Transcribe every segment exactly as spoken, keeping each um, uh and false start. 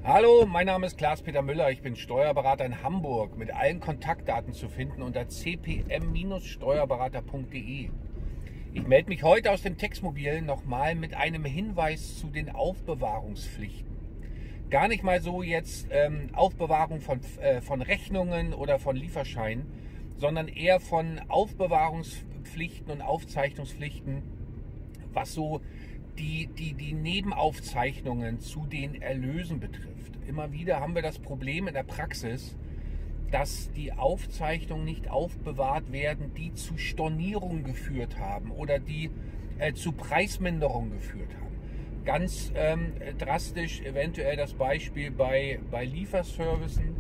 Hallo, mein Name ist Klaas-Peter Müller. Ich bin Steuerberater in Hamburg. Mit allen Kontaktdaten zu finden unter c p m Steuerberater punkt de. Ich melde mich heute aus dem Textmobil nochmal mit einem Hinweis zu den Aufbewahrungspflichten. Gar nicht mal so jetzt ähm, Aufbewahrung von, äh, von Rechnungen oder von Lieferscheinen, sondern eher von Aufbewahrungspflichten und Aufzeichnungspflichten, was so die, die, die Nebenaufzeichnungen zu den Erlösen betrifft. Immer wieder haben wir das Problem in der Praxis, dass die Aufzeichnungen nicht aufbewahrt werden, die zu Stornierungen geführt haben oder die äh, zu Preisminderungen geführt haben. Ganz ähm, drastisch eventuell das Beispiel bei, bei Lieferservicen,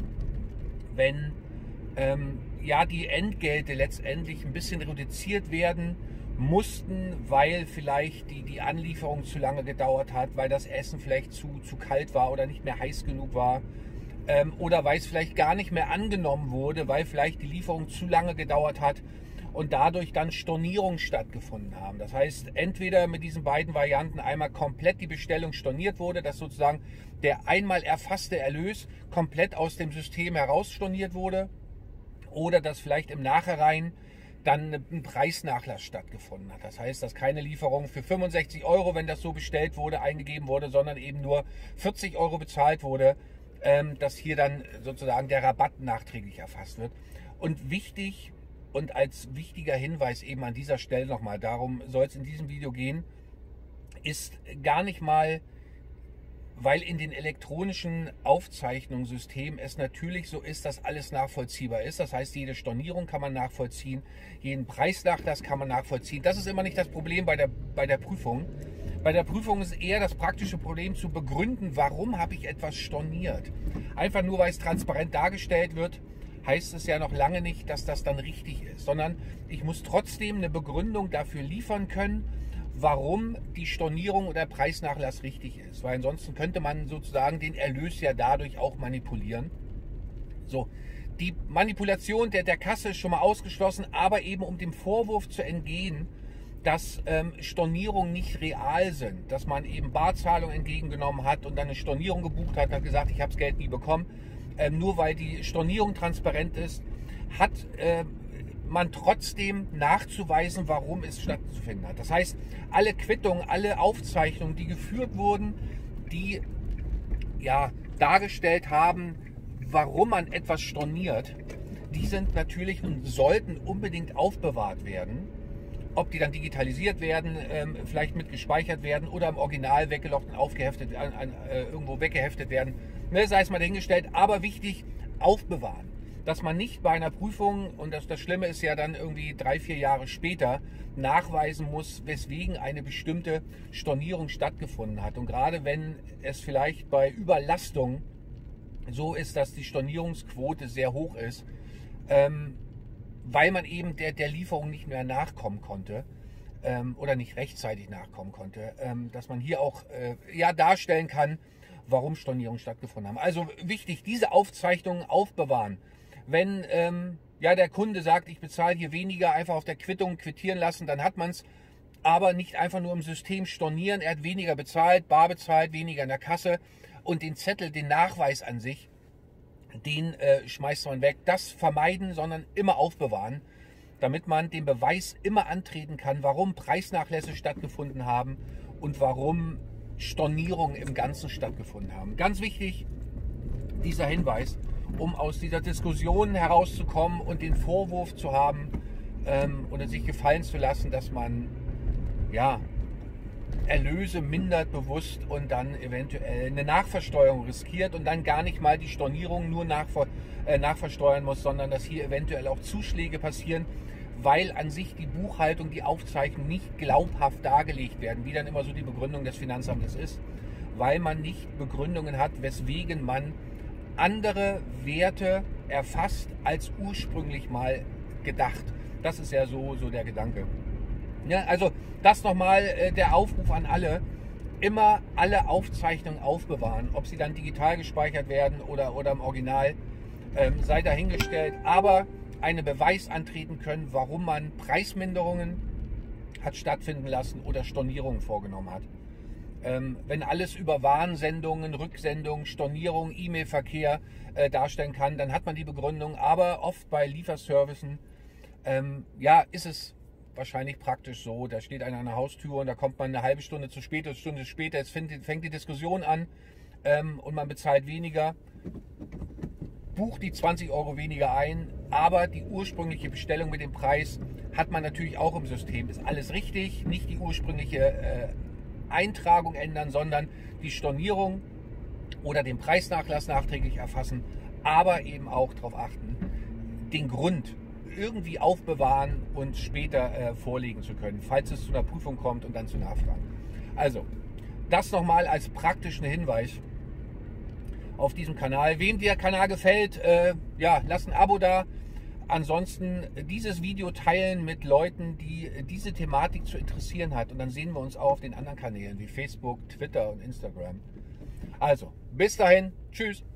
wenn ähm, ja, die Entgelte letztendlich ein bisschen reduziert werden mussten, weil vielleicht die, die Anlieferung zu lange gedauert hat, weil das Essen vielleicht zu, zu kalt war oder nicht mehr heiß genug war, ähm, oder weil es vielleicht gar nicht mehr angenommen wurde, weil vielleicht die Lieferung zu lange gedauert hat und dadurch dann Stornierungen stattgefunden haben. Das heißt, entweder mit diesen beiden Varianten einmal komplett die Bestellung storniert wurde, dass sozusagen der einmal erfasste Erlös komplett aus dem System heraus storniert wurde, oder dass vielleicht im Nachhinein dann ein Preisnachlass stattgefunden hat. Das heißt, dass keine Lieferung für fünfundsechzig Euro, wenn das so bestellt wurde, eingegeben wurde, sondern eben nur vierzig Euro bezahlt wurde, ähm, dass hier dann sozusagen der Rabatt nachträglich erfasst wird. Und wichtig und als wichtiger Hinweis eben an dieser Stelle nochmal, darum soll es in diesem Video gehen, ist gar nicht mal, weil in den elektronischen Aufzeichnungssystemen es natürlich so ist, dass alles nachvollziehbar ist. Das heißt, jede Stornierung kann man nachvollziehen, jeden Preisnachlass kann man nachvollziehen. Das ist immer nicht das Problem bei der, bei der Prüfung. Bei der Prüfung ist eher das praktische Problem zu begründen, warum habe ich etwas storniert. Einfach nur, weil es transparent dargestellt wird, heißt es ja noch lange nicht, dass das dann richtig ist, sondern ich muss trotzdem eine Begründung dafür liefern können, warum die Stornierung oder Preisnachlass richtig ist. Weil ansonsten könnte man sozusagen den Erlös ja dadurch auch manipulieren. So, die Manipulation der, der Kasse ist schon mal ausgeschlossen, aber eben um dem Vorwurf zu entgehen, dass ähm, Stornierungen nicht real sind, dass man eben Barzahlung entgegengenommen hat und dann eine Stornierung gebucht hat und hat gesagt, ich habe das Geld nie bekommen. Ähm, nur weil die Stornierung transparent ist, hat äh, man trotzdem nachzuweisen, warum es stattzufinden hat. Das heißt, alle Quittungen, alle Aufzeichnungen, die geführt wurden, die ja dargestellt haben, warum man etwas storniert, die sind natürlich und sollten unbedingt aufbewahrt werden. Ob die dann digitalisiert werden, ähm, vielleicht mit gespeichert werden oder im Original weggelockt und aufgeheftet, an, an, äh, irgendwo weggeheftet werden, ne, sei es mal dahingestellt, aber wichtig, aufbewahren. Dass man nicht bei einer Prüfung, und das, das Schlimme ist ja dann irgendwie drei, vier Jahre später, nachweisen muss, weswegen eine bestimmte Stornierung stattgefunden hat. Und gerade wenn es vielleicht bei Überlastung so ist, dass die Stornierungsquote sehr hoch ist, ähm, weil man eben der, der Lieferung nicht mehr nachkommen konnte ähm, oder nicht rechtzeitig nachkommen konnte, ähm, dass man hier auch äh, ja, darstellen kann, warum Stornierungen stattgefunden haben. Also wichtig, diese Aufzeichnungen aufbewahren. Wenn ähm, ja, der Kunde sagt, ich bezahle hier weniger, einfach auf der Quittung quittieren lassen, dann hat man es, aber nicht einfach nur im System stornieren. Er hat weniger bezahlt, bar bezahlt, weniger in der Kasse und den Zettel, den Nachweis an sich, den äh, schmeißt man weg. Das vermeiden, sondern immer aufbewahren, damit man den Beweis immer antreten kann, warum Preisnachlässe stattgefunden haben und warum Stornierungen im Ganzen stattgefunden haben. Ganz wichtig, dieser Hinweis, um aus dieser Diskussion herauszukommen und den Vorwurf zu haben ähm, oder sich gefallen zu lassen, dass man ja, Erlöse mindert bewusst und dann eventuell eine Nachversteuerung riskiert und dann gar nicht mal die Stornierung nur nachver, äh, nachversteuern muss, sondern dass hier eventuell auch Zuschläge passieren, weil an sich die Buchhaltung, die Aufzeichnung nicht glaubhaft dargelegt werden, wie dann immer so die Begründung des Finanzamtes ist, weil man nicht Begründungen hat, weswegen man andere Werte erfasst als ursprünglich mal gedacht. Das ist ja so, so der Gedanke. Ja, also das nochmal äh, der Aufruf an alle, immer alle Aufzeichnungen aufbewahren, ob sie dann digital gespeichert werden oder, oder im Original, ähm, sei dahingestellt, aber einen Beweis antreten können, warum man Preisminderungen hat stattfinden lassen oder Stornierungen vorgenommen hat. Ähm, wenn alles über Warnsendungen, Rücksendungen, Stornierung, E-Mail-Verkehr äh, darstellen kann, dann hat man die Begründung. Aber oft bei Lieferservicen, ähm, ja, ist es wahrscheinlich praktisch so. Da steht einer an der Haustür und da kommt man eine halbe Stunde zu spät, eine Stunde später, jetzt fängt, fängt die Diskussion an ähm, und man bezahlt weniger. Bucht die zwanzig Euro weniger ein, aber die ursprüngliche Bestellung mit dem Preis hat man natürlich auch im System. Ist alles richtig, nicht die ursprüngliche äh, Eintragung ändern, sondern die Stornierung oder den Preisnachlass nachträglich erfassen, aber eben auch darauf achten, den Grund irgendwie aufbewahren und später äh, vorlegen zu können, falls es zu einer Prüfung kommt und dann zu Nachfragen. Also, das nochmal als praktischen Hinweis auf diesem Kanal. Wem der Kanal gefällt, äh, ja, lasst ein Abo da. Ansonsten dieses Video teilen mit Leuten, die diese Thematik zu interessieren hat. Und dann sehen wir uns auch auf den anderen Kanälen wie Facebook, Twitter und Instagram. Also, bis dahin. Tschüss.